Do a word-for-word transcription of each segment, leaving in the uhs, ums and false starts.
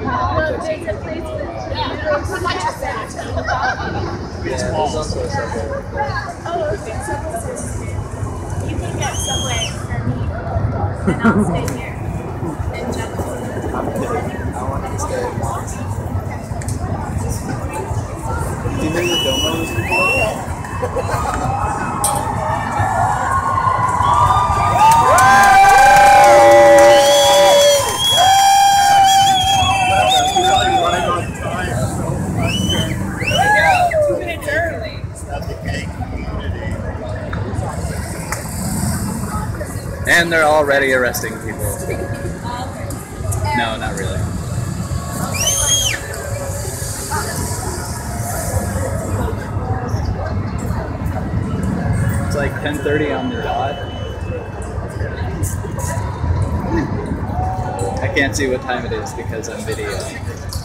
Well, there's a place with noodles and Yeah, there's also a subway right there. Oh, okay. Subway says you can get Subway for me, and I'll stay here and jump. I'm kidding. I want to stay. Do you know the Domo is before? And they're already arresting people. No, not really. It's like ten thirty on the dot. I can't see what time it is because I'm videoing.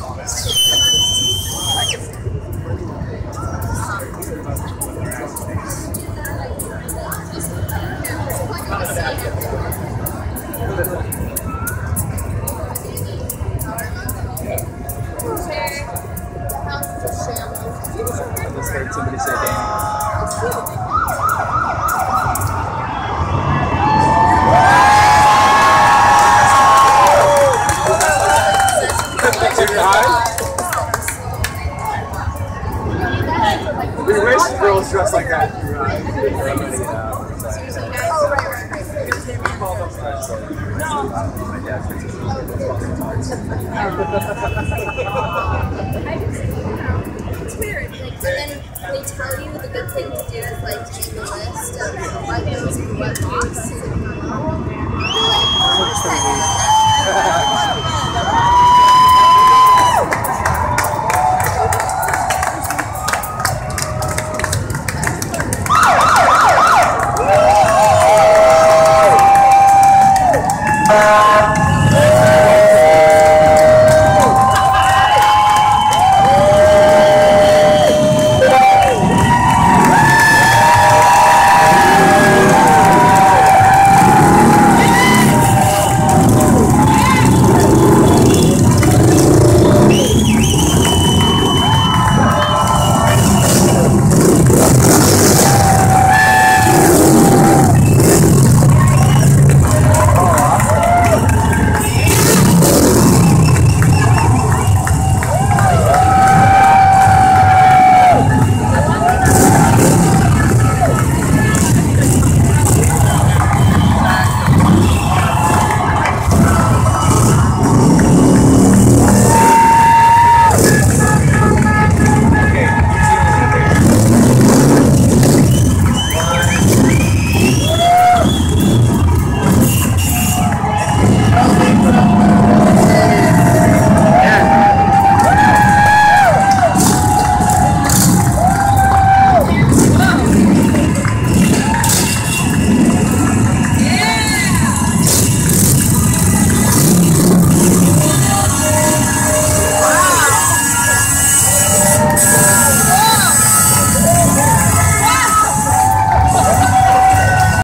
I just heard somebody say Danny. We wish girls dressed like that. It's weird, like, and then they tell you the good thing to do is like make a list of what goes in what box. Uh